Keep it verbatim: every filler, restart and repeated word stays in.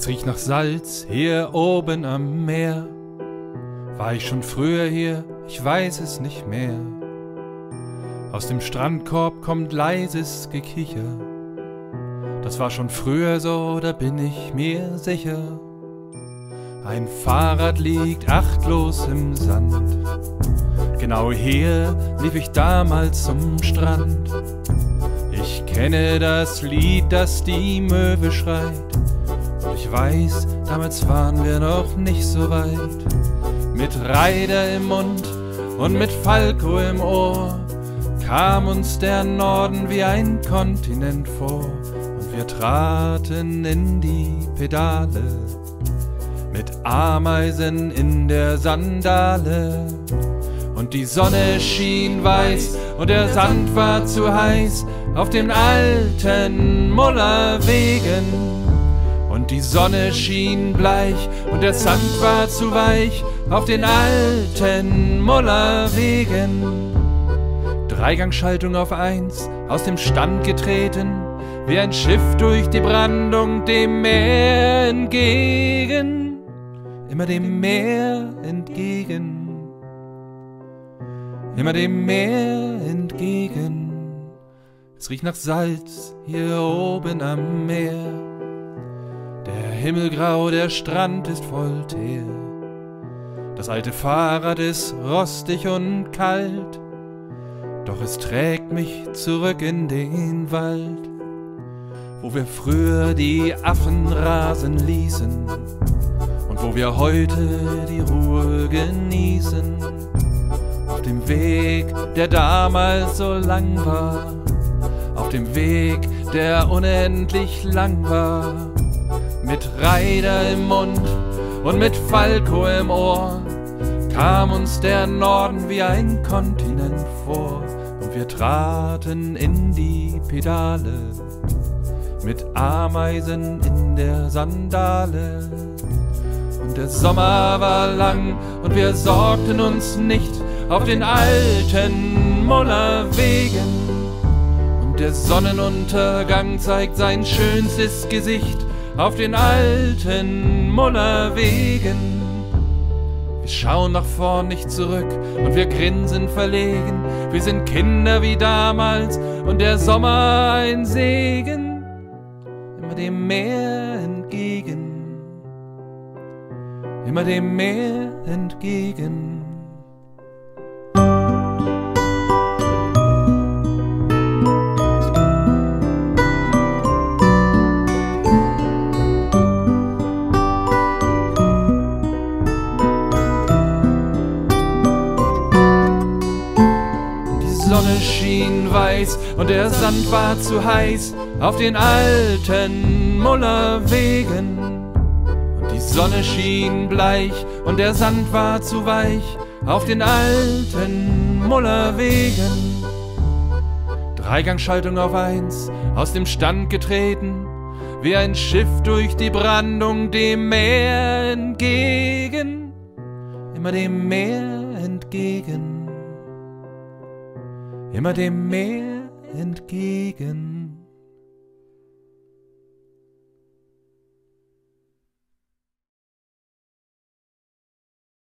Es riecht nach Salz hier oben am Meer. War ich schon früher hier? Ich weiß es nicht mehr. Aus dem Strandkorb kommt leises Gekicher. Das war schon früher so, da bin ich mir sicher. Ein Fahrrad liegt achtlos im Sand. Genau hier lief ich damals zum Strand. Ich kenne das Lied, das die Möwe schreit. Und ich weiß, damals waren wir noch nicht so weit. Mit Reider im Mund und mit Falco im Ohr kam uns der Norden wie ein Kontinent vor. Und wir traten in die Pedale mit Ameisen in der Sandale. Und die Sonne schien weiß und der Sand war zu heiß auf den alten Mullerwegen. Und die Sonne schien bleich und der Sand war zu weich auf den alten Mullerwegen. Dreigangschaltung auf eins, aus dem Stand getreten, wie ein Schiff durch die Brandung dem Meer entgegen. Immer dem Meer entgegen. Immer dem Meer entgegen. Es riecht nach Salz hier oben am Meer. Der Himmel grau, der Strand ist voll Teer. Das alte Fahrrad ist rostig und kalt, doch es trägt mich zurück in den Wald, wo wir früher die Affen rasen ließen und wo wir heute die Ruhe genießen. Auf dem Weg, der damals so lang war, auf dem Weg, der unendlich lang war, mit Reider im Mund und mit Falco im Ohr, kam uns der Norden wie ein Kontinent vor. Und wir traten in die Pedale mit Ameisen in der Sandale. Und der Sommer war lang und wir sorgten uns nicht auf den alten Mullerwegen. Und der Sonnenuntergang zeigt sein schönstes Gesicht auf den alten Mullerwegen. Wir schauen nach vorn, nicht zurück, und wir grinsen verlegen. Wir sind Kinder wie damals und der Sommer ein Segen. Immer dem Meer entgegen. Immer dem Meer entgegen. Die Sonne schien weiß und der Sand war zu heiß auf den alten Mullerwegen. Und die Sonne schien bleich und der Sand war zu weich auf den alten Mullerwegen. Dreigangschaltung auf eins, aus dem Stand getreten, wie ein Schiff durch die Brandung dem Meer entgegen. Immer dem Meer entgegen. Immer dem Meer entgegen.